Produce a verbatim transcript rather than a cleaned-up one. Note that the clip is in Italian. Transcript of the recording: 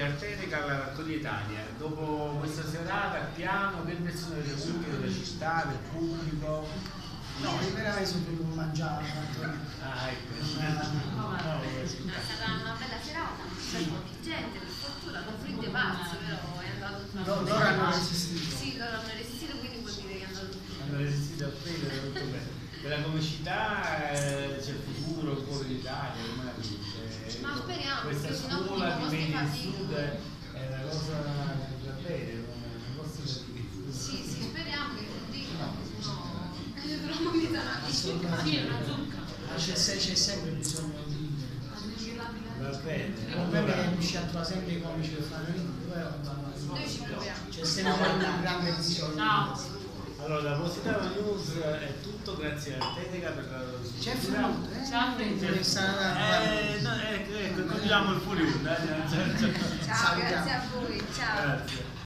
Artetica alla Raccogliere Italia. Dopo questa serata al piano, che impressione avete avuto della città, del pubblico? No, io veramente sono venuto a mangiare. Ah, ecco. No, ma è stata una bella serata, c'è poca gente, per fortuna, con fredde pazzo, però è andato tutto. No, loro hanno resistito. Sì, loro hanno resistito, quindi vuol dire che è andato tutto. Hanno resistito al freddo, è tutto bene. Per la comicità eh, c'è il futuro ancora in Italia, come la vita? Ma speriamo, Questa perché sennò scuola di comunque Media fatti- Sud è una cosa da bene, una cosa da dire. Sì, sì, speriamo che continuino, sennò ci troviamo in Italia. Sì, è una zucca. C'è se- c'è sempre bisogno di... Va bene. Il problema è riuscire a trovare sempre i comici per fare ridere, però Noi ci proviamo. c'è sempre un grande bisogno. No. Allora, da Positano News è tutto, grazie a Artetica per la C'è struttura. finito, eh? Ciao, Eh, no, ecco, ecco, continuiamo il fuori onda. Ciao, grazie a voi, ciao. Grazie.